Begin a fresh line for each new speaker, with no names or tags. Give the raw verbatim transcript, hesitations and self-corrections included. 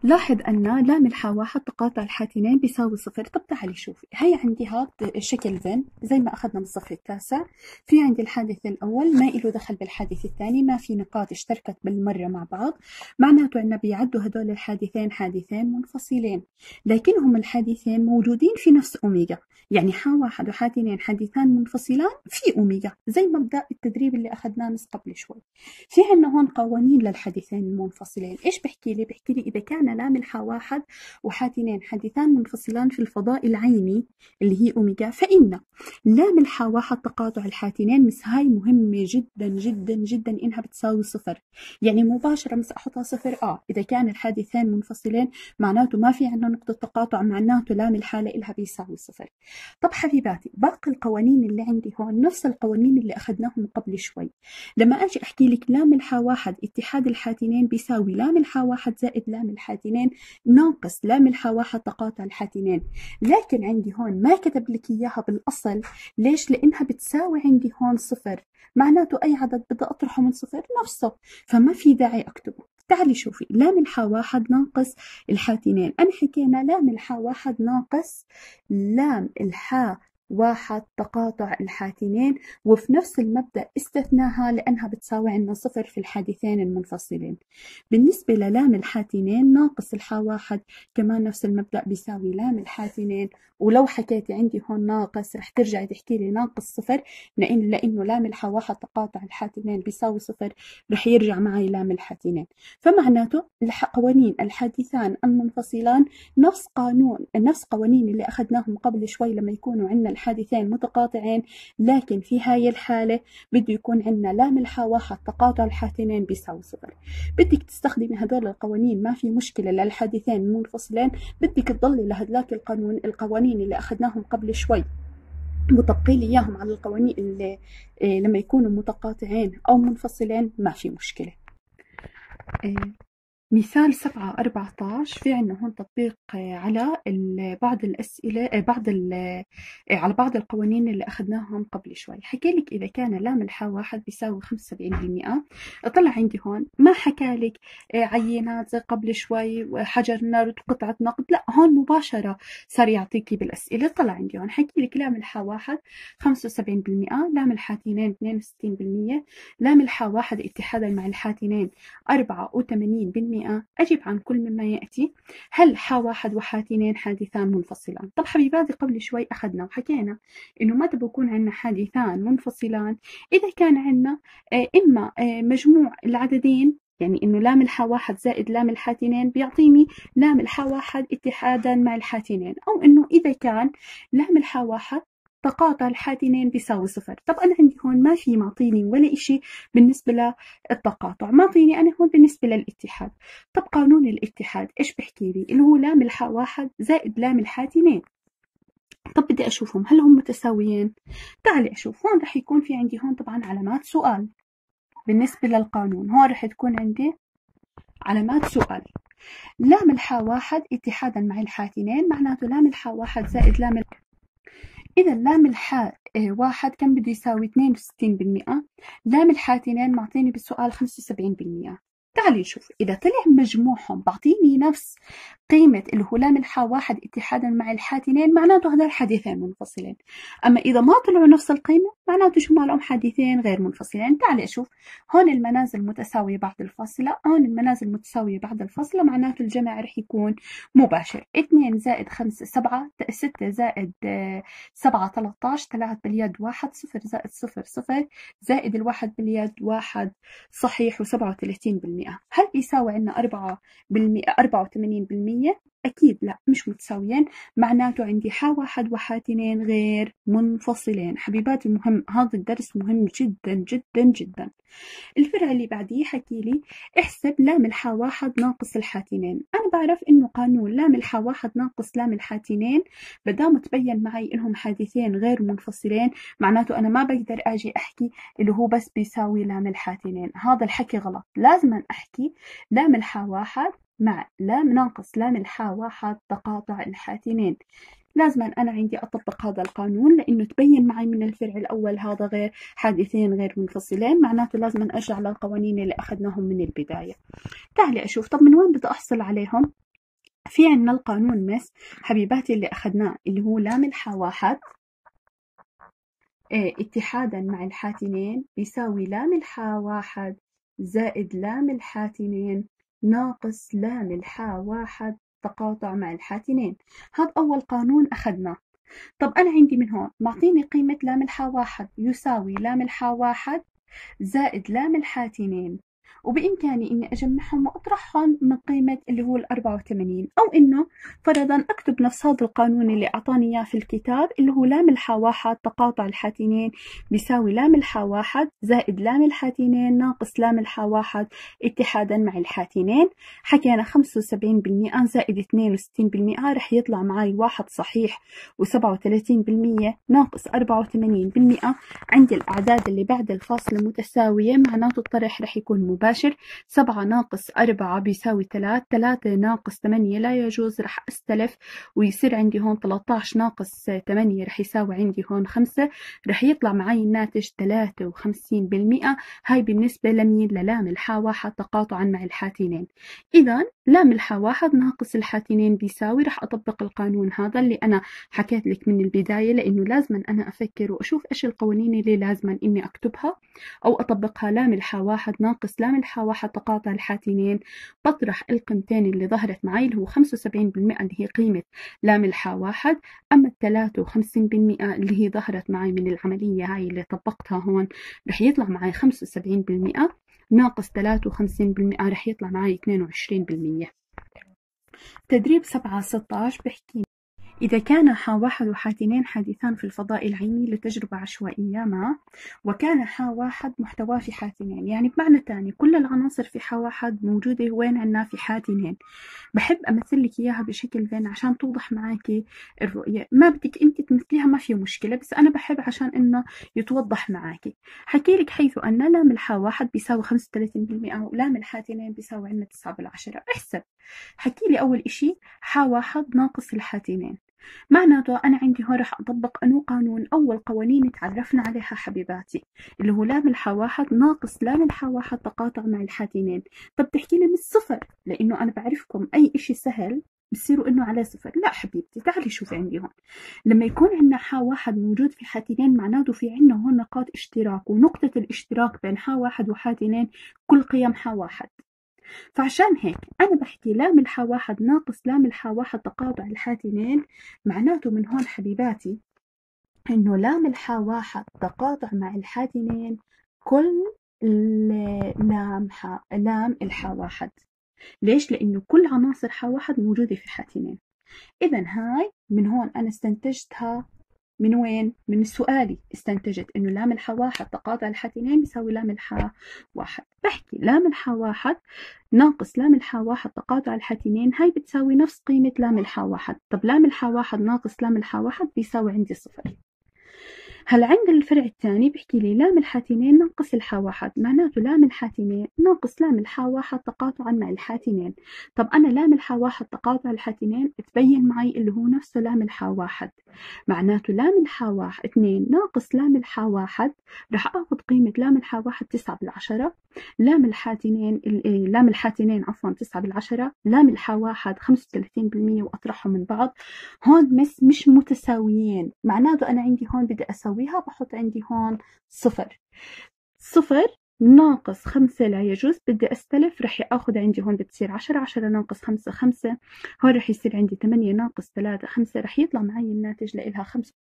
لاحظ أن لام الحا واحد تقاطع الحاتنين بيساوي صفر. طب تعالي شوفي، هي عندي هاد شكل فين زي ما أخذنا من الصف التاسع. في عندي الحادث الأول ما إله دخل بالحادث الثاني، ما في نقاط اشتركت بالمرة مع بعض، معناته أن بيعدوا هدول الحادثين حادثين منفصلين، لكنهم الحادثين موجودين في نفس أوميجا، يعني حا واحد وحا اثنين حادثان منفصلان في أوميجا، زي مبدأ التدريب اللي أخذناه من قبل شوي. في عندنا هون قوانين للحادثين المنفصلين. إيش بحكي لي؟ بحكي لي إذا كان لام الحا واحد وحا اثنين حادثان منفصلان في الفضاء العيني اللي هي أوميجا، فإن لام الحا واحد تقاطع الحاتنين، مس هاي مهمة جدا جدا جدا إنها بتساوي صفر، يعني مباشرة مس أحطها صفر. آه إذا كان الحادثين منفصلين معناته ما في عندنا نقطة تقاطع، معناته لام الحالة إلها بيساوي صفر. طب حبيباتي، باقي القوانين اللي عندي هون نفس القوانين اللي أخذناهم قبل شوي. لما أجي أحكي لك لام الحا واحد اتحاد الحاتنين بيساوي لام الحا واحد زائد لام الحاتنين ناقص لام الحا واحد تقاطع الحاتنين، لكن عندي هون ما كتب لك إياها بالأصل. ليش؟ لأنها بتساوي عندي هون صفر، معناته أي عدد بدي أطرحه من صفر نفسه، فما في داعي أكتبه. تعالي شوفي، لام الحا واحد ناقص الحاتنين، أنا حكينا لام الحا واحد ناقص لام الحا واحد تقاطع الحاتنين، وفي نفس المبدأ استثناها لأنها بتساوي عندنا صفر في الحادثين المنفصلين. بالنسبة للام الحاتنين ناقص الحا واحد كمان نفس المبدأ بيساوي لام الحاتنين، ولو حكيتي عندي هون ناقص رح ترجعي تحكي لي ناقص صفر، لأن لأنه لام الحا واحد تقاطع الحاتنين بيساوي صفر رح يرجع معي لام الحاتنين. فمعناته قوانين الحادثان المنفصلان نفس قانون نفس قوانين اللي أخذناهم قبل شوي لما يكونوا عندنا الحادثين متقاطعين، لكن في هاي الحالة بده يكون عندنا لام الحا واحد تقاطع الحاتنين بيساوي صفر. بدك تستخدمي هدول القوانين ما في مشكلة للحادثين المنفصلين، بدك تضلي لهدلاك القانون القوانين اللي أخذناهم قبل شوي وتبقي لي إياهم على القوانين اللي إيه لما يكونوا متقاطعين أو منفصلين ما في مشكلة. إيه مثال سبعة أربعة عشر في عنا هون تطبيق على بعض الأسئلة بعض على بعض القوانين اللي أخذناهم قبل شوي. حكي لك إذا كان لام الحا واحد بيساوي خمسة وسبعين بالمئة، طلع عندي هون ما حكى لك عينات زي قبل شوي حجر نرد قطعة نقد، لا هون مباشرة صار يعطيكي بالأسئلة. طلع عندي هون حكي لك لام الحا واحد خمسة وسبعين بالمئة، لام الحاتنين اثنين وستين بالمئة، لام الحا واحد اتحادا مع الحاتنين أربعة وثمانين بالمئة. أجب عن كل مما يأتي. هل حا واحد وحا اثنين حادثان منفصلان؟ طب حبيباتي قبل شوي أخذنا وحكينا إنه متى بكون عندنا حادثان منفصلان؟ إذا كان عندنا إما مجموع العددين، يعني إنه لام الحا واحد زائد لام الحاتنين بيعطيني لام الحا واحد اتحادا مع الحاتنين، أو إنه إذا كان لام الحا واحد تقاطع الحاتنين بيساوي صفر. طب أنا عندي هون ما في معطيني ولا إشي بالنسبة للتقاطع، معطيني أنا هون بالنسبة للاتحاد. طب قانون الاتحاد إيش بحكي لي؟ اللي هو لام الحا واحد زائد لام الحاتنين. طب بدي أشوفهم هل هم متساويين؟ تعالي أشوف. هون رح يكون في عندي هون طبعا علامات سؤال بالنسبة للقانون، هون رح تكون عندي علامات سؤال. لام الحا واحد اتحادا مع الحاتنين معناته لام الحا واحد زائد لام الحا، إذا لام الحا واحد كان بده يساوي اثنين وستين بالمئة، لام الحاتنين معطيني بالسؤال خمسة وسبعين بالمئة. تعالي نشوف إذا طلع مجموعهم بعطيني نفس قيمة اللي هو لام الحا واحد اتحادا مع الحاتنين معناته هذول حديثين منفصلين. أما إذا ما طلعوا نفس القيمة معناته شو مالهم حديثين غير منفصلين. تعالي أشوف هون المنازل متساوية بعد الفاصلة، هون المنازل متساوية بعد الفاصلة معناته الجمع رح يكون مباشر. اثنين زائد خمسة سبعة، ستة زائد سبعة ثلاثة عشر، ثلاثة باليد واحد، صفر زائد صفر صفر، زائد الواحد باليد واحد صحيح وسبعة وثلاثين بالمئة. هل بيساوي عندنا أربعة بالمئة أربعة وثمانين بالمئة؟ أكيد لا، مش متساويين، معناته عندي حا واحد وحا اثنين غير منفصلين. حبيباتي مهم، هذا الدرس مهم جدا جدا جدا. الفرع اللي بعديه حكي لي احسب لام الحا واحد ناقص الحاتنين. أنا بعرف إنه قانون لام الحا واحد ناقص لام الحاتنين بدام تبين معي إنهم حادثين غير منفصلين معناته أنا ما بقدر أجي أحكي اللي هو بس بيساوي لام الحاتنين، هذا الحكي غلط. لازم أحكي لام الحا واحد مع لام ناقص لام الحا واحد تقاطع الحاتنين. لازم أنا عندي أطبق هذا القانون لأنه تبين معي من الفرع الأول هذا غير حادثين غير منفصلين، معناته لازم أرجع للقوانين اللي أخذناهم من البداية. تعالي أشوف طب من وين بدي أحصل عليهم. في عنا القانون مس حبيباتي اللي أخذناه اللي هو لام الحا واحد اه اتحادا مع الحاتنين بيساوي لام الحا واحد زائد لام الحاتنين ناقص لام الحا واحد تقاطع مع الحاتنين. هذا أول قانون أخذناه. طب أنا عندي من هون معطيني قيمة لام الحا واحد يساوي لام الحا واحد زائد لام الحاتنين، وبإمكاني إني أجمعهم وأطرحهم من قيمة اللي هو الأربعة وثمانين، أو إنه فرضا أكتب نفس هذا القانون اللي أعطاني إياه في الكتاب اللي هو لام الحا واحد تقاطع الحاتنين بيساوي لام الحا واحد زائد لام الحاتنين ناقص لام الحا واحد اتحادا مع الحاتنين. حكينا خمسة وسبعين بالمئة زائد اثنين وستين بالمئة رح يطلع معي واحد صحيح وسبعة وثلاثين بالمئة ناقص أربعة وثمانين بالمئة. عندي الأعداد اللي بعد الفاصلة متساوية، معناته الطرح رح يكون مباشر. سبعة ناقص أربعة بيساوي ثلاثة، ثلاثة ناقص ثمانية لا يجوز، رح أستلف ويصير عندي هون ثلاثة عشر ناقص ثمانية رح يساوي عندي هون خمسة، رح يطلع معي الناتج ثلاثة وخمسين بالمئة. هاي بالنسبة لمين؟ للام الحا واحد تقاطعا مع الحاتنين. إذا لام الحا واحد ناقص الحاتنين بيساوي، رح أطبق القانون هذا اللي أنا حكيت لك من البداية، لأنه لازم أنا أفكر وأشوف إيش القوانين اللي لازم إني أكتبها أو أطبقها. لام الحا واحد ناقص لام الحا واحد تقاطع الحاتنين، بطرح القيمتين اللي ظهرت معي اللي هو خمسة وسبعين بالمئة اللي هي قيمة لام الحا واحد، أما الثلاثة وخمسين بالمئة اللي هي ظهرت معي من العملية هاي اللي طبقتها هون رح يطلع معي خمسة وسبعين بالمئة ناقص ثلاثة وخمسين بالمئة رح يطلع معي اثنين وعشرين بالمئة. تدريب سبعة ستة عشر بحكي إذا كان حا واحد وحاتنين حادثان في الفضاء العيني لتجربة عشوائية ما، وكان حا واحد محتواه في حاتنين، يعني بمعنى تاني كل العناصر في حا واحد موجودة وين عنا في حاتنين. بحب أمثل لك إياها بشكل ذهني عشان توضح معاكي الرؤية. ما بدك أنت تمثليها ما في مشكلة، بس أنا بحب عشان إنه يتوضح معاكي. حكي لك حيث أن لام الحا واحد بيساوي خمسة وثلاثين بالمئة ولام الحاتنين بيساوي عنا تسعة بالعشرة. احسب. حكي لي أول إشي حا واحد ناقص الحاتنين، معناته أنا عندي هون رح أطبق أنو قانون أول قوانين تعرفنا عليها حبيباتي اللي هو لام الحا واحد ناقص لام الحا واحد تقاطع مع الحاتنين. طب تحكي لي من الصفر، لأنه أنا بعرفكم أي إشي سهل بصيروا إنه على صفر. لا حبيبتي تعالي شوفي عندي هون لما يكون عندنا حا واحد موجود في حاتنين معناته في عندنا هون نقاط اشتراك، ونقطة الاشتراك بين حا واحد وحاتنين كل قيم حا واحد. فعشان هيك أنا بحكي لام الحا واحد ناقص لام الحا واحد تقاطع الحاتنين، معناته من هون حبيباتي إنه لام الحا واحد تقاطع مع الحاتنين كل لام حا لام الحا واحد. ليش؟ لأنه كل عناصر حا واحد موجودة في حاتنين. إذا هاي من هون أنا استنتجتها من وين؟ من سؤالي استنتجت إنه لام الحا واحد تقاطع الحاتنين بيساوي لام الحا واحد. بحكي لام الحا واحد ناقص لام الحا واحد تقاطع الحاتنين، هاي بتساوي نفس قيمة لام الحا واحد. طب لام الحا واحد ناقص لام الحا واحد بيساوي عندي صفر. هلا عند الفرع الثاني بحكي لي لام الحاتنين ناقص الحا واحد، معناته لام الحاتنين ناقص لام الحا واحد تقاطعا مع الحاتنين. طب أنا لام الحا واحد تقاطع الحاتنين تبين معي اللي هو نفسه لام الحا واحد، معناته لام الحا واحد اثنين ناقص لام الحا واحد رح آخذ قيمة لام الحا واحد تسعة بالعشرة، لام الحاتنين لام الحاتنين عفوا تسعة بالعشرة، لام الحا واحد خمسة وثلاثين بالمئة وأطرحهم من بعض. هون مس مش متساويين، معناته أنا عندي هون بدي أسويها بحط عندي هون صفر. صفر ناقص خمسة لا يجوز، بدي أستلف رح أخذ عندي هون بتصير عشرة، عشرة ناقص خمسة خمسة، هون رح يصير عندي ثمانية ناقص ثلاثة خمسة، رح يطلع معي الناتج لإلها خمسة